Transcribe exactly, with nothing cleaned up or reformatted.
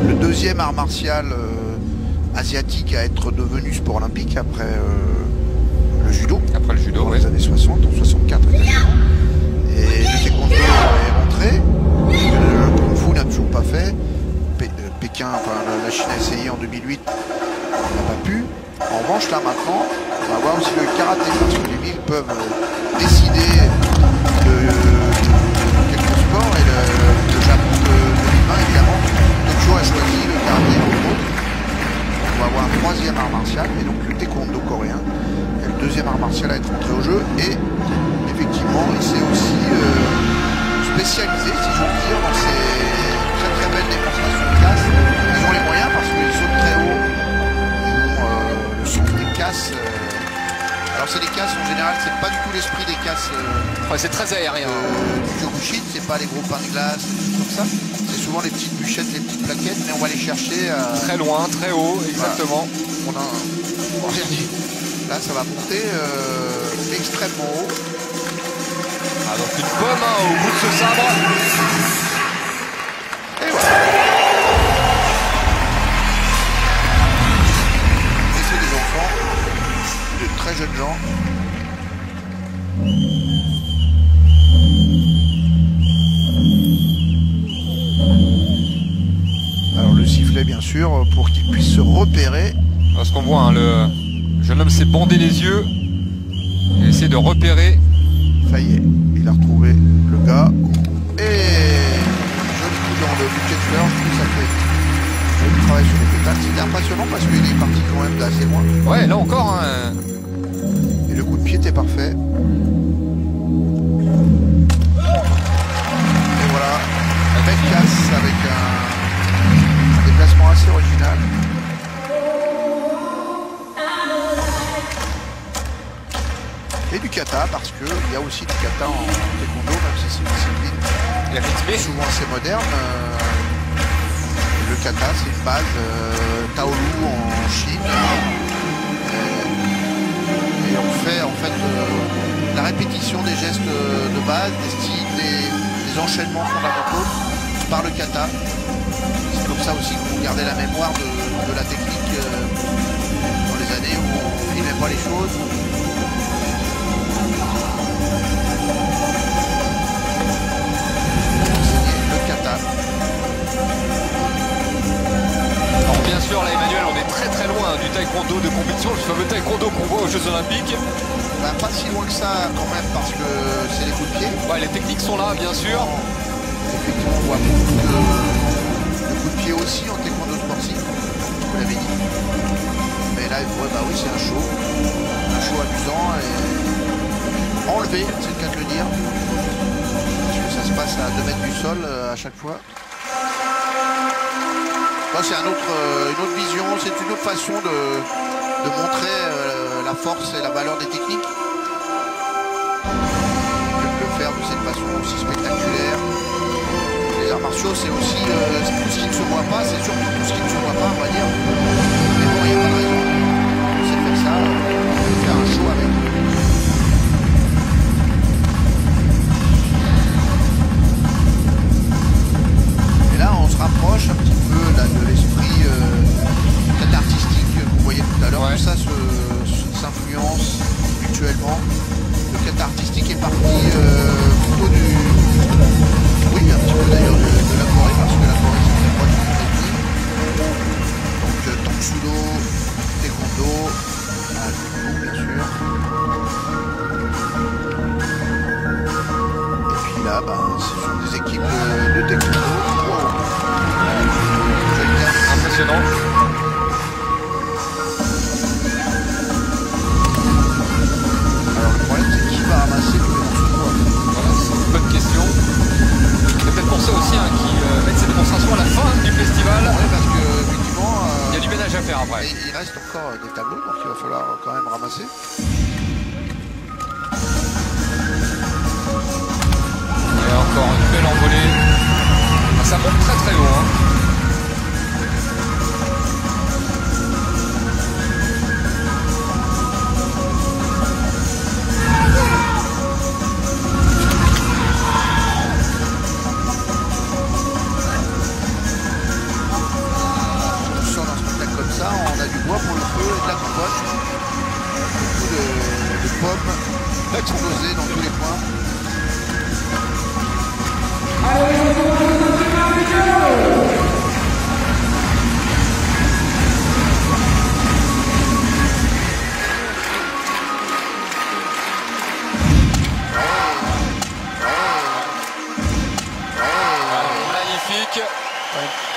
le deuxième art martial euh, asiatique à être devenu sport olympique après euh, le judo. Après le judo, dans oui. les années soixante, en soixante-quatre exactement. Et le taekwondo est rentré. Le kung fu n'a toujours pas fait. P euh, Pékin, enfin la Chine a essayé en deux mille huit, on n'a pas pu. En revanche, là maintenant, on va voir aussi le karaté, parce que les villes peuvent euh, décider de euh, quelques sports, et le, le Japon de deux mille vingt, évidemment, Tokyo a choisi le karaté en gros. On va avoir un troisième art martial, et donc le taekwondo coréen, et le deuxième art martial à être entré au jeu, et effectivement, il s'est aussi euh, spécialisé, si j'ose dire, dans ces très très belles démonstrations de casse. Ils ont les moyens parce qu'ils sautent très haut. Le son des casses, euh... alors c'est des casses en général, c'est pas du tout l'esprit des casses euh... ouais, c'est très aérien euh, du Kyokushin, c'est pas les gros pains de glace, des trucs comme ça, c'est souvent les petites bûchettes, les petites plaquettes, mais on va les chercher euh... très loin, très haut, exactement. Voilà. On a un... Regardez, là ça va monter euh... extrêmement haut. Ah, donc une bonne main au bout de ce sabre. Et voilà. Des enfants, de très jeunes gens. Alors le sifflet bien sûr pour qu'ils puissent se repérer. Parce qu'on voit hein, le jeune homme s'est bandé les yeux et essaie de repérer. Ça y est, il a retrouvé le gars. Et joli coup dans le bouquet de fleurs, je trouve ça fait. Le travail sur les pétales, c'était impressionnant parce qu'il est parti quand même d'assez loin. Ouais, là encore. Hein. Et le coup de pied était parfait. Et voilà, la belle casse avec un, un déplacement assez original. Et du kata, parce qu'il y a aussi du kata en taekwondo, même si c'est une discipline Il a rythmé. souvent assez moderne. Euh, Le kata, c'est une base euh, Taolu en Chine. Et, et on fait en fait euh, la répétition des gestes de base, des styles, des, des enchaînements fondamentaux par le kata. C'est comme ça aussi que vous gardez la mémoire de, de la technique euh, dans les années où on ne filmait pas les choses. Le kata. Alors bien sûr là Emmanuel on est très très loin du taekwondo de compétition, le fameux taekwondo qu'on voit aux Jeux Olympiques. Ben, pas si loin que ça quand même parce que c'est les coups de pied. Ouais, les techniques sont là bien sûr. Effectivement on voit beaucoup de, de coups de pied aussi en taekwondo sportif, vous l'avez dit. Mais là ouais, bah oui c'est un show, un show amusant et enlevé, c'est le cas de le dire. Parce que ça se passe à deux mètres du sol euh, à chaque fois. C'est un autre, euh, une autre vision, c'est une autre façon de, de montrer euh, la force et la valeur des techniques. De le faire de cette façon aussi spectaculaire. Les arts martiaux, c'est aussi euh, tout ce qui ne se voit pas, c'est surtout tout ce qui ne se voit pas, on va dire. Mais bon, il n'y a pas de raison. On sait faire ça, on peut faire un show avec. Et là, on se rapproche un petit peu là, de l'esprit euh, artistique que vous voyez tout à l'heure. Ouais. Tout ça s'influence mutuellement. Le kata artistique est parti euh, plutôt du... Oui, un petit peu d'ailleurs de, de la Corée, parce que la Corée c'est très proche du Vietnam. Donc euh, Tongsudo, Taekwondo, ah, Kung Fu bien sûr. Et puis là, bah, ce sont des équipes de, de Taekwondo. Wow. Impressionnant. Alors le problème c'est qui va ramasser tous les morceaux de bois. Voilà, c'est une bonne question. C'est peut-être pour ça aussi hein, qu'ils euh, mettent ces démonstrations à la fin du festival. Ouais, parce que effectivement euh, il y a du ménage à faire après. il reste encore des tableaux, donc il va falloir quand même ramasser. Il y a encore une belle envolée. Ça monte très très haut. Hein. explosé dans tous les coins. Magnifique. Ouais.